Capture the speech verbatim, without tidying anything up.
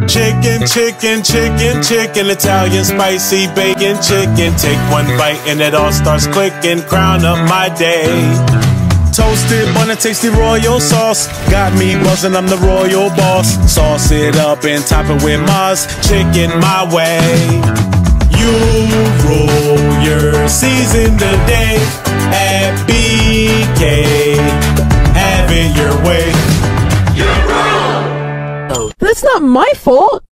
Chicken, chicken, chicken, chicken, Italian spicy bacon chicken. Take one bite and it all starts clicking. Crown up my day. Toasted bun and tasty royal sauce. Got me buzzing, I'm the royal boss. Sauce it up and top it with Mars. Chicken my way. You roll your season today at B K. Have it your way. That's not my fault.